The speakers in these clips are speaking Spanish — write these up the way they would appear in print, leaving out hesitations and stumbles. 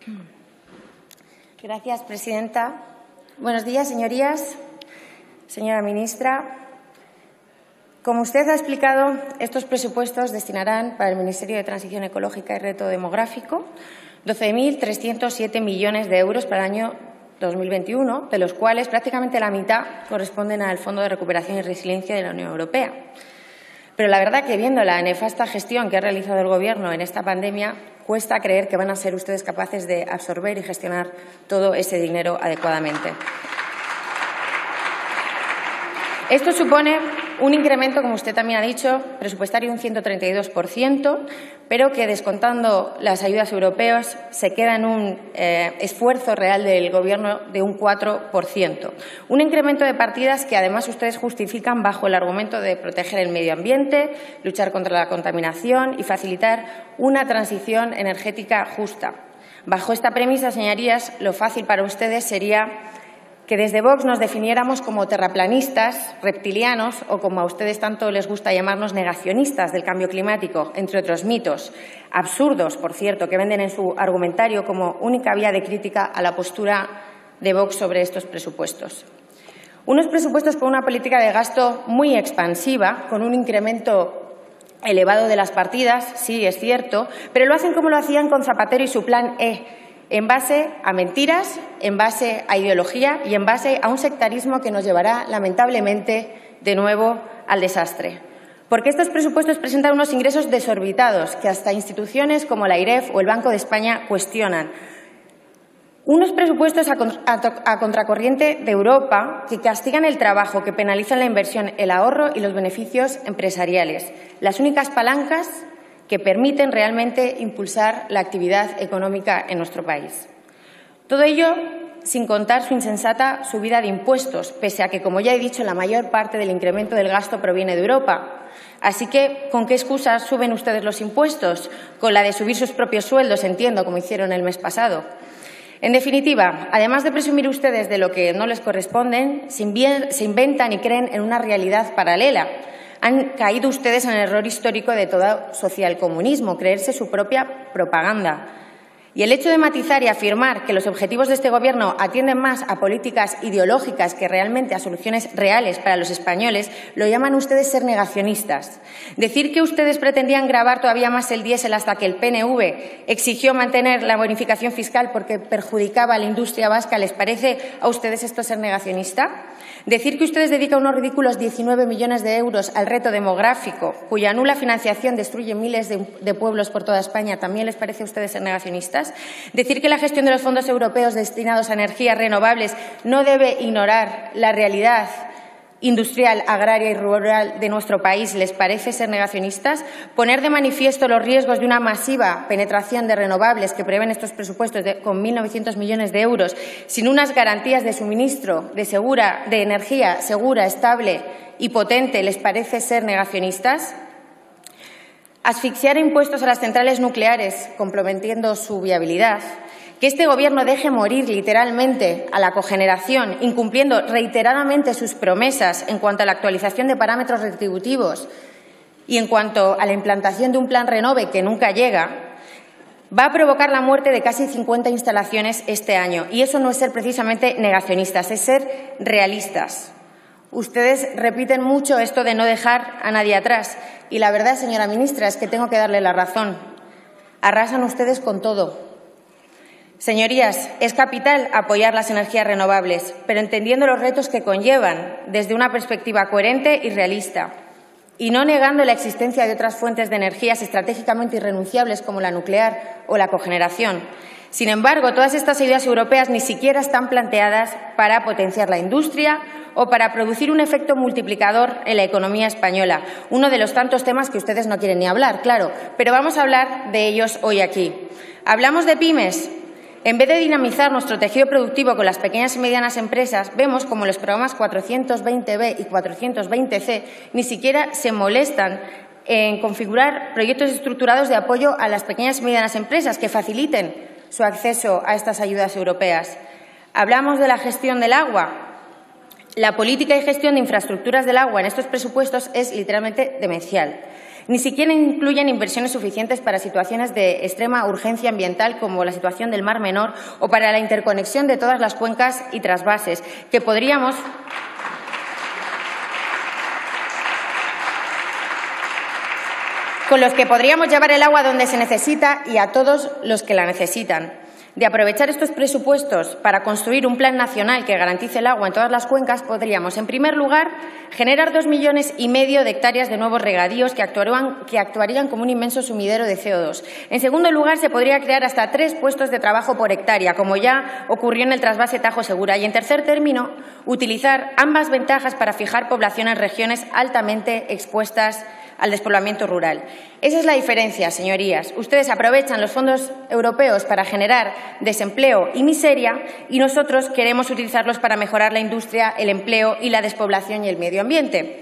Gracias, presidenta. Buenos días, señorías. Señora ministra, como usted ha explicado, estos presupuestos destinarán para el Ministerio de Transición Ecológica y Reto Demográfico 12.307 millones de euros para el año 2021, de los cuales prácticamente la mitad corresponden al Fondo de Recuperación y Resiliencia de la Unión Europea. Pero la verdad que, viendo la nefasta gestión que ha realizado el Gobierno en esta pandemia, cuesta creer que van a ser ustedes capaces de absorber y gestionar todo ese dinero adecuadamente. Esto supone un incremento, como usted también ha dicho, presupuestario de un 132%, pero que, descontando las ayudas europeas, se queda en un esfuerzo real del Gobierno de un 4%. Un incremento de partidas que, además, ustedes justifican bajo el argumento de proteger el medio ambiente, luchar contra la contaminación y facilitar una transición energética justa. Bajo esta premisa, señorías, lo fácil para ustedes sería que desde Vox nos definiéramos como terraplanistas, reptilianos o, como a ustedes tanto les gusta llamarnos, negacionistas del cambio climático, entre otros mitos, absurdos, por cierto, que venden en su argumentario como única vía de crítica a la postura de Vox sobre estos presupuestos. Unos presupuestos con una política de gasto muy expansiva, con un incremento elevado de las partidas, sí, es cierto, pero lo hacen como lo hacían con Zapatero y su Plan E, en base a mentiras, en base a ideología y en base a un sectarismo que nos llevará, lamentablemente, de nuevo al desastre. Porque estos presupuestos presentan unos ingresos desorbitados que hasta instituciones como la AIREF o el Banco de España cuestionan. Unos presupuestos a contracorriente de Europa que castigan el trabajo, que penalizan la inversión, el ahorro y los beneficios empresariales, las únicas palancas que permiten realmente impulsar la actividad económica en nuestro país. Todo ello sin contar su insensata subida de impuestos, pese a que, como ya he dicho, la mayor parte del incremento del gasto proviene de Europa. Así que, ¿con qué excusas suben ustedes los impuestos? Con la de subir sus propios sueldos, entiendo, como hicieron el mes pasado. En definitiva, además de presumir ustedes de lo que no les corresponde, se inventan y creen en una realidad paralela. Han caído ustedes en el error histórico de todo socialcomunismo, creerse su propia propaganda. Y el hecho de matizar y afirmar que los objetivos de este Gobierno atienden más a políticas ideológicas que realmente a soluciones reales para los españoles, lo llaman ustedes ser negacionistas. Decir que ustedes pretendían gravar todavía más el diésel hasta que el PNV exigió mantener la bonificación fiscal porque perjudicaba a la industria vasca, ¿les parece a ustedes esto ser negacionista? Decir que ustedes dedican unos ridículos 19 millones de euros al reto demográfico, cuya nula financiación destruye miles de pueblos por toda España, ¿también les parece a ustedes ser negacionistas? Decir que la gestión de los fondos europeos destinados a energías renovables no debe ignorar la realidad industrial, agraria y rural de nuestro país, ¿les parece ser negacionistas? Poner de manifiesto los riesgos de una masiva penetración de renovables que prevén estos presupuestos con 1.900 millones de euros, sin unas garantías de suministro de energía segura, estable y potente, ¿les parece ser negacionistas? Asfixiar impuestos a las centrales nucleares, comprometiendo su viabilidad. Que este Gobierno deje morir literalmente a la cogeneración, incumpliendo reiteradamente sus promesas en cuanto a la actualización de parámetros retributivos y en cuanto a la implantación de un plan Renove que nunca llega, va a provocar la muerte de casi 50 instalaciones este año. Y eso no es ser precisamente negacionistas, es ser realistas. Ustedes repiten mucho esto de no dejar a nadie atrás. Y la verdad, señora ministra, es que tengo que darle la razón. Arrasan ustedes con todo. Señorías, es capital apoyar las energías renovables, pero entendiendo los retos que conllevan desde una perspectiva coherente y realista, y no negando la existencia de otras fuentes de energías estratégicamente irrenunciables como la nuclear o la cogeneración. Sin embargo, todas estas ayudas europeas ni siquiera están planteadas para potenciar la industria o para producir un efecto multiplicador en la economía española, uno de los tantos temas que ustedes no quieren ni hablar, claro, pero vamos a hablar de ellos hoy aquí. Hablamos de pymes. En vez de dinamizar nuestro tejido productivo con las pequeñas y medianas empresas, vemos como los programas 420B y 420C ni siquiera se molestan en configurar proyectos estructurados de apoyo a las pequeñas y medianas empresas que faciliten su acceso a estas ayudas europeas. Hablamos de la gestión del agua. La política y gestión de infraestructuras del agua en estos presupuestos es literalmente demencial. Ni siquiera incluyen inversiones suficientes para situaciones de extrema urgencia ambiental como la situación del Mar Menor o para la interconexión de todas las cuencas y trasvases que podríamos con los que podríamos llevar el agua donde se necesita y a todos los que la necesitan. De aprovechar estos presupuestos para construir un plan nacional que garantice el agua en todas las cuencas, podríamos, en primer lugar, generar 2,5 millones de hectáreas de nuevos regadíos que actuarían como un inmenso sumidero de CO2. En segundo lugar, se podría crear hasta 3 puestos de trabajo por hectárea, como ya ocurrió en el trasvase Tajo Segura. Y, en tercer término, utilizar ambas ventajas para fijar población en regiones altamente expuestas al despoblamiento rural. Esa es la diferencia, señorías. Ustedes aprovechan los fondos europeos para generar desempleo y miseria y nosotros queremos utilizarlos para mejorar la industria, el empleo y la despoblación y el medio ambiente.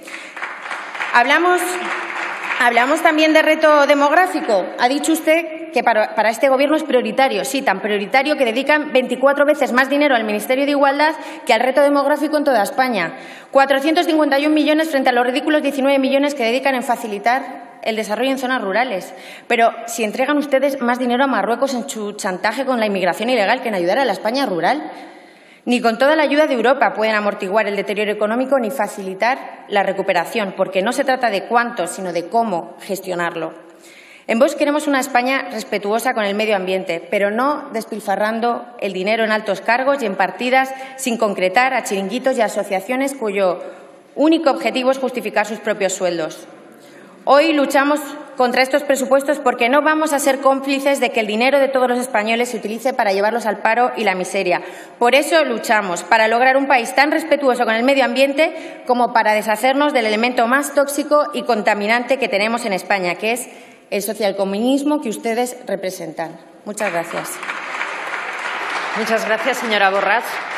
Hablamos también de reto demográfico. Ha dicho usted que para este Gobierno es prioritario. Sí, tan prioritario que dedican 24 veces más dinero al Ministerio de Igualdad que al reto demográfico en toda España. 451 millones frente a los ridículos 19 millones que dedican en facilitar el desarrollo en zonas rurales. Pero si entregan ustedes más dinero a Marruecos en su chantaje con la inmigración ilegal que en ayudar a la España rural. Ni con toda la ayuda de Europa pueden amortiguar el deterioro económico ni facilitar la recuperación, porque no se trata de cuánto, sino de cómo gestionarlo. En Vox queremos una España respetuosa con el medio ambiente, pero no despilfarrando el dinero en altos cargos y en partidas sin concretar a chiringuitos y asociaciones cuyo único objetivo es justificar sus propios sueldos. Hoy luchamos contra estos presupuestos porque no vamos a ser cómplices de que el dinero de todos los españoles se utilice para llevarlos al paro y la miseria. Por eso luchamos, para lograr un país tan respetuoso con el medio ambiente como para deshacernos del elemento más tóxico y contaminante que tenemos en España, que es el socialcomunismo que ustedes representan. Muchas gracias. Muchas gracias, señora Borràs.